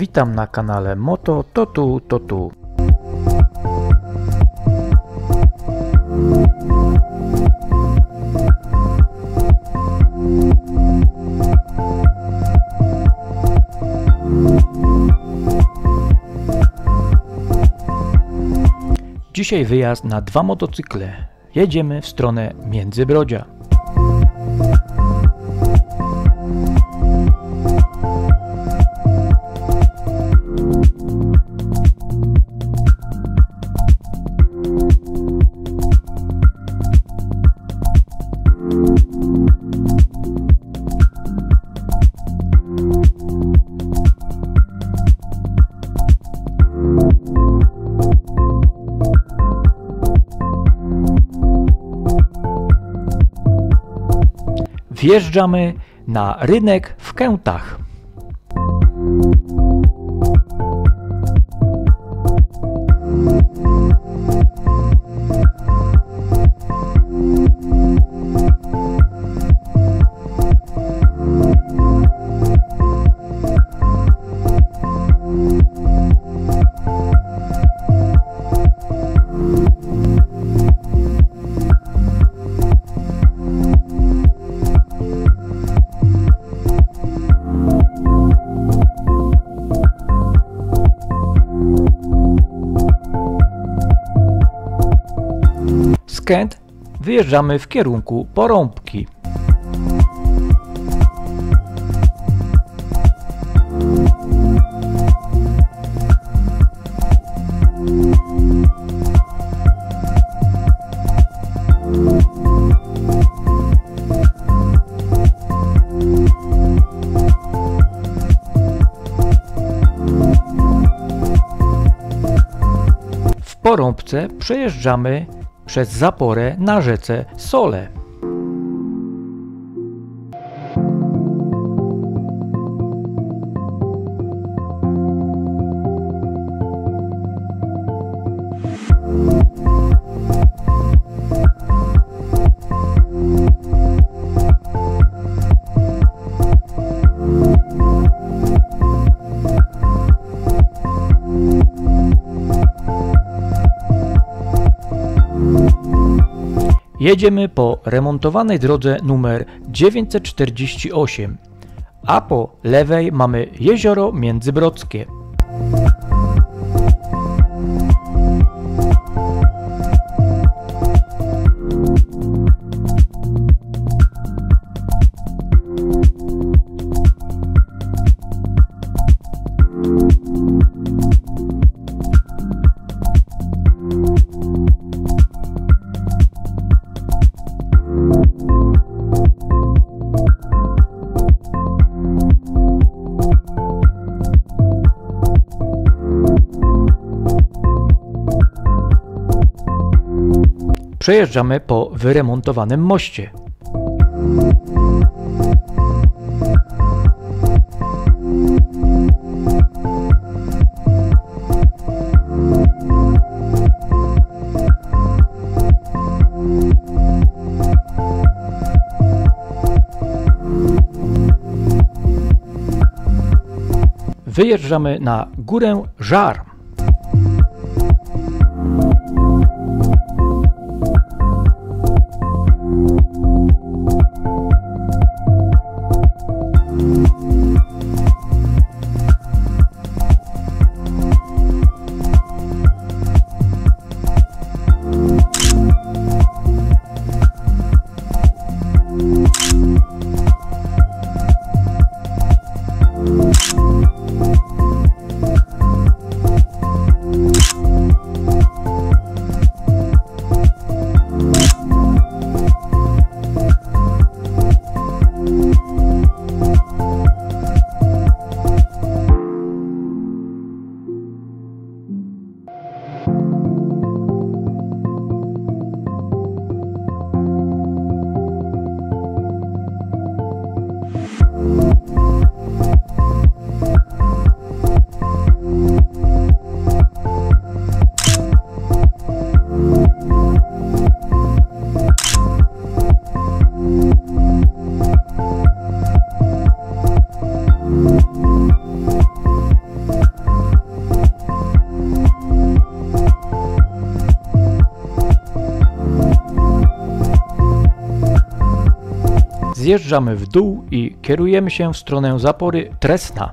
Witam na kanale Moto Totu Totu. Dzisiaj wyjazd na 2 motocykle. Jedziemy w stronę Międzybrodzia. Wjeżdżamy na rynek w Kętach. Z Kęt wyjeżdżamy w kierunku Porąbki. W Porąbce przejeżdżamy przez zaporę na rzece Sole. Jedziemy po remontowanej drodze numer 948, a po lewej mamy jezioro Międzybrodzkie. Przejeżdżamy po wyremontowanym moście. Wyjeżdżamy na górę Żar. zjeżdżamy w dół i kierujemy się w stronę zapory Tresna.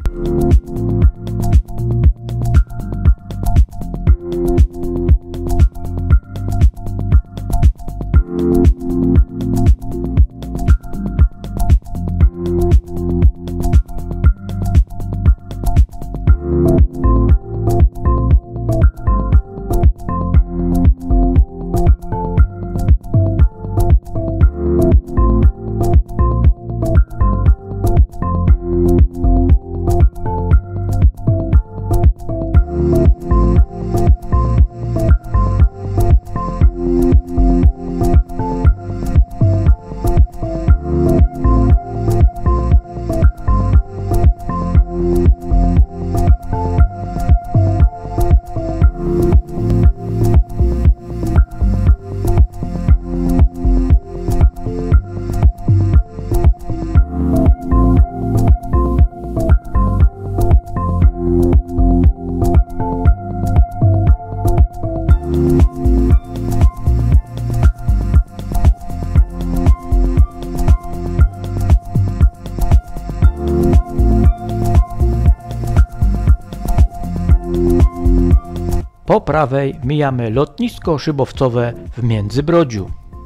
Po prawej mijamy lotnisko szybowcowe w Międzybrodziu.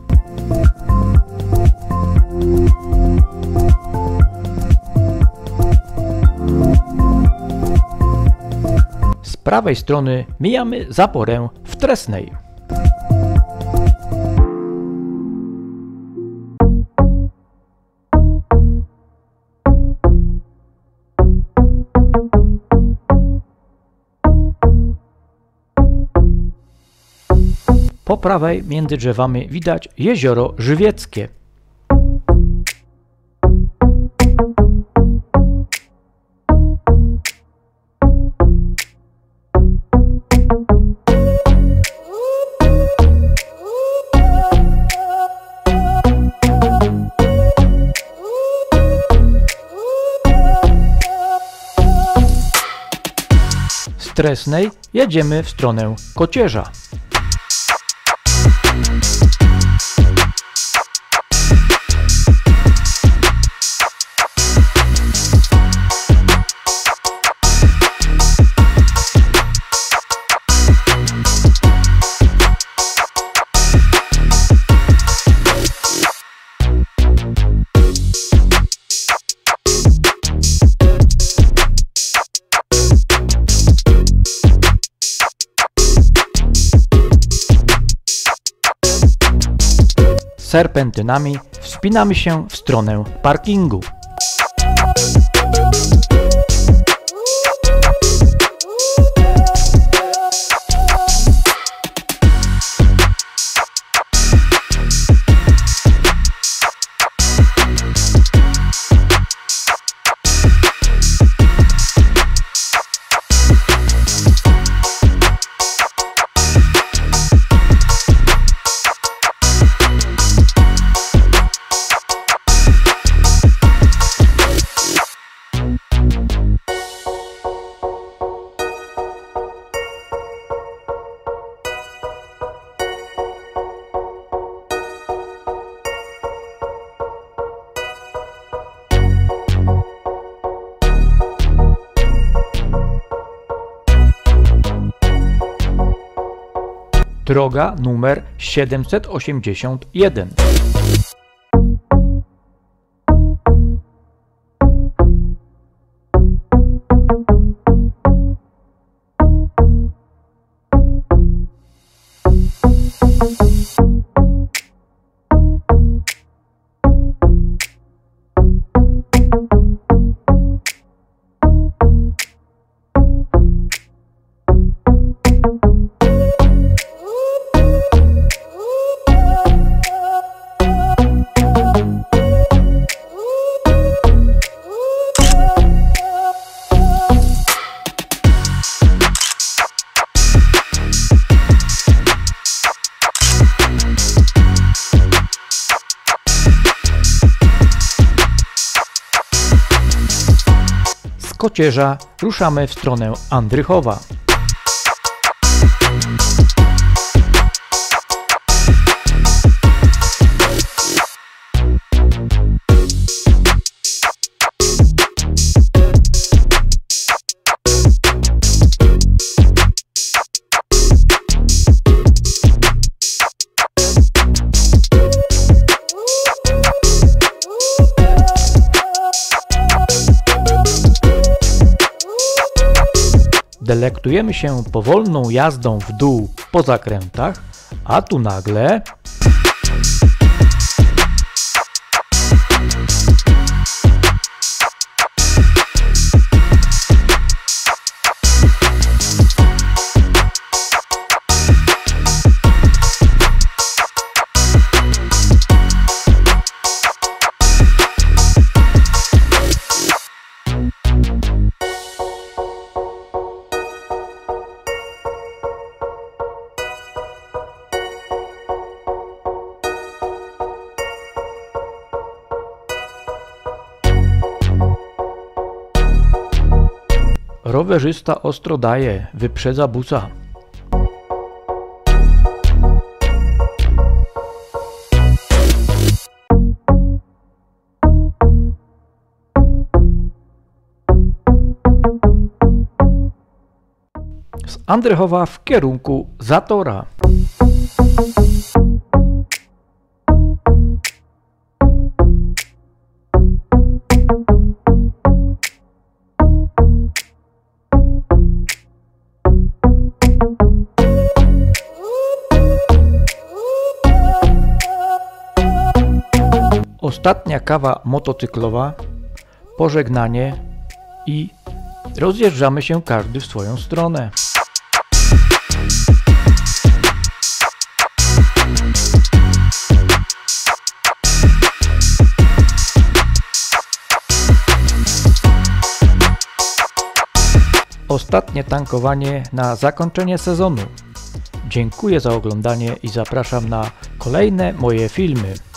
Z prawej strony mijamy zaporę w Tresnej. Po prawej między drzewami widać jezioro Żywieckie. Z Tresnej jedziemy w stronę Kocierza. Serpentynami wspinamy się w stronę parkingu. Droga numer 781. Z Kocierza ruszamy w stronę Andrychowa. delektujemy się powolną jazdą w dół po zakrętach, a tu nagle rowerzysta ostro daje, wyprzedza busa. Z Andrychowa w kierunku Zatora. Ostatnia kawa motocyklowa, pożegnanie i rozjeżdżamy się każdy w swoją stronę. Ostatnie tankowanie na zakończenie sezonu. Dziękuję za oglądanie i zapraszam na kolejne moje filmy.